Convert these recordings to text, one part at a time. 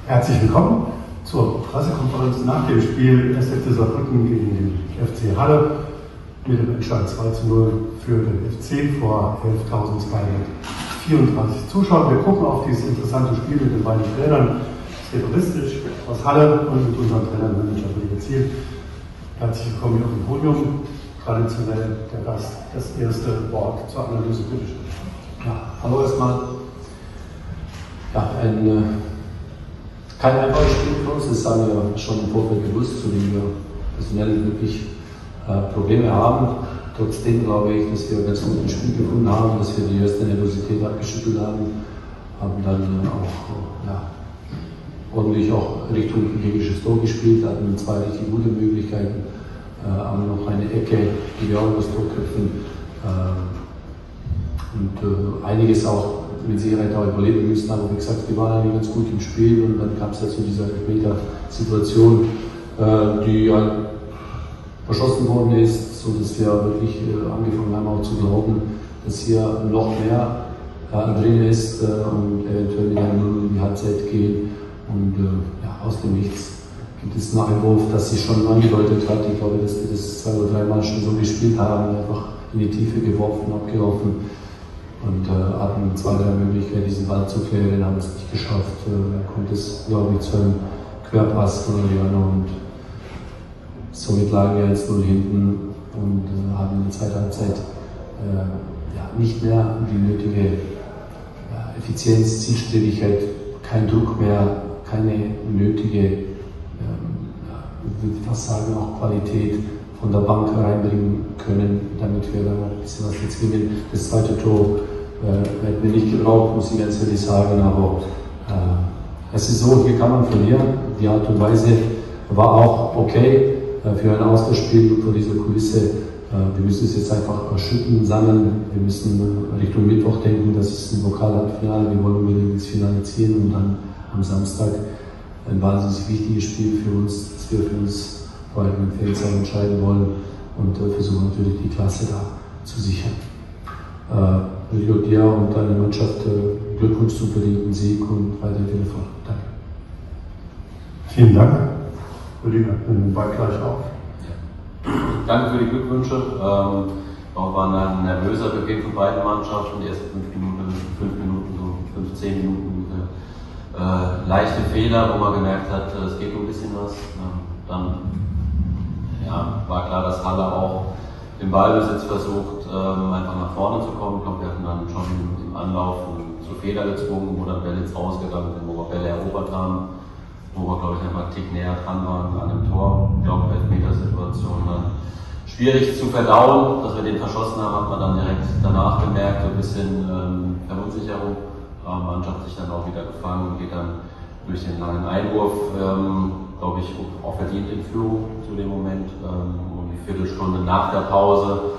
Herzlich willkommen zur Pressekonferenz nach dem Spiel 1. FC Saarbrücken gegen den FC Halle mit dem Endstand 2:0 für den FC vor 11.234 Zuschauern. Wir gucken auf dieses interessante Spiel mit den beiden Trainern, Stefan Ristic aus Halle und mit unserem Trainermanager Kollege Ziel. Herzlich willkommen hier auf dem Podium. Traditionell der Gast, das erste Wort zur Analyse, bitte schön. Ja, hallo erstmal. Ja, kein einfaches Spiel für uns, das haben wir schon im Vorfeld gewusst, zu dem wir personell wirklich Probleme haben. Trotzdem glaube ich, dass wir ganz gut ein Spiel gefunden haben, dass wir die erste Nervosität abgeschüttelt haben dann auch ordentlich auch Richtung gegnerisches Tor gespielt, hatten zwei richtig gute Möglichkeiten, haben noch eine Ecke, die wir auch in das Tor köpfen und einiges auch mit Sicherheit auch überleben müssen, aber wie gesagt, wir waren eigentlich ganz gut im Spiel und dann kam es ja zu dieser Elfmeter-Situation, die halt verschossen worden ist, sodass wir wirklich angefangen haben auch zu glauben, dass hier noch mehr drin ist und eventuell mit einem 0 in die Halbzeit gehen und aus dem Nichts gibt es einen Einwurf, das sie schon angedeutet hat. Ich glaube, dass wir das 2 oder 3 Mal schon so gespielt haben, einfach in die Tiefe geworfen, abgelaufen. Und hatten 2, 3 Möglichkeiten, diesen Ball zu klären, haben es nicht geschafft. Kommt es, glaube ich, zu einem Querpass von Oriano und somit lagen wir 1:0 hinten und haben in der zweiten Halbzeit nicht mehr die nötige Effizienz, Zielstrebigkeit, kein Druck mehr, keine nötige, ich würde fast sagen, auch Qualität von der Bank reinbringen können, damit wir dann ein bisschen was erzwingen. Das zweite Tor hätten wir nicht gebraucht, muss ich ganz ehrlich sagen, aber es ist so, hier kann man verlieren. Die Art und Weise war auch okay für ein Auswärtsspiel vor dieser Kulisse. Wir müssen es jetzt einfach schütten, sammeln. Wir müssen Richtung Mittwoch denken, das ist ein Pokalhalbfinale. Wir wollen unbedingt ins Finale ziehen und dann am Samstag ein wahnsinnig wichtiges Spiel für uns, das wir für uns vor allem im Feldsaal entscheiden wollen und versuchen natürlich die Klasse da zu sichern. Ich will dir und deiner Mannschaft Glückwunsch zum verdienten Sieg und weiterhin viel Erfolg. Danke. Vielen Dank. Kollege, den Ball gleich auf. Danke für die Glückwünsche. Auch war ein nervöser Beginn von beiden Mannschaften. Die ersten 5 Minuten, so 10 Minuten leichte Fehler, wo man gemerkt hat, es geht ein bisschen was. Dann war klar, dass Halle auch im Ballbesitz versucht, einfach nach vorne zu kommen. Ich glaube, wir hatten dann schon im Anlauf zu Fehler gezwungen, wo dann Bälle ins Ausgegangen sind, wo wir Bälle erobert haben, wo wir, glaube ich, einfach einen Tick näher dran waren an dem Tor. Ich glaube, Elfmetersituation dann schwierig zu verdauen. Dass wir den verschossen haben, hat man dann direkt danach gemerkt, so ein bisschen Verunsicherung. Die Mannschaft sich dann auch wieder gefangen und geht dann durch den langen Einwurf, glaube ich, auch verdient in Führung zu dem Moment. Um die Viertelstunde nach der Pause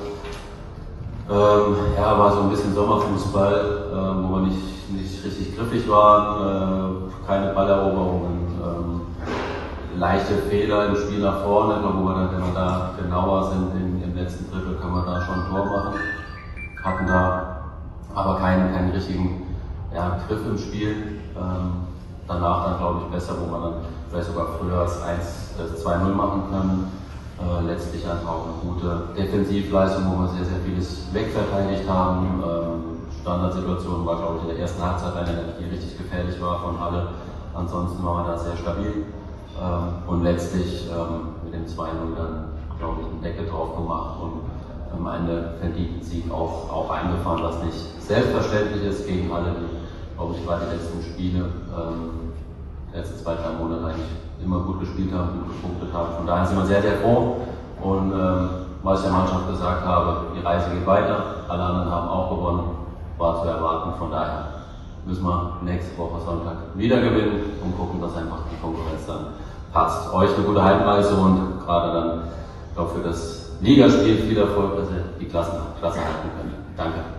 war so ein bisschen Sommerfußball, wo wir nicht richtig griffig waren, keine Balleroberungen, leichte Fehler im Spiel nach vorne. Ich glaube, wenn wir da genauer sind im letzten Drittel, kann man da schon ein Tor machen. Hatten da aber keinen richtigen Griff im Spiel. Danach dann, glaube ich, besser, wo man dann vielleicht sogar früher als 2:0 machen können. Letztlich einfach auch eine gute Defensivleistung, wo wir sehr, sehr vieles wegverteidigt haben. Standardsituation war, glaube ich, in der ersten Halbzeit eine, die richtig gefährlich war von Halle. Ansonsten waren wir da sehr stabil. Und letztlich mit dem 2:0 dann, glaube ich, einen Deckel drauf gemacht und am Ende verdienten Sieg auch eingefahren, was nicht selbstverständlich ist gegen Halle, die, glaube ich, bei den letzten Spiele, die letzten 2, 3 Monate eigentlich immer gut gespielt haben, gut gepunktet haben. Von daher sind wir sehr, sehr froh. Und was ich der Mannschaft gesagt habe, die Reise geht weiter. Alle anderen haben auch gewonnen, war zu erwarten. Von daher müssen wir nächste Woche Sonntag wieder gewinnen und gucken, dass einfach die Konkurrenz dann passt. Euch eine gute Heimreise und gerade dann, ich glaube, für das Ligaspiel viel Erfolg, dass ihr die Klasse halten könnt. Danke.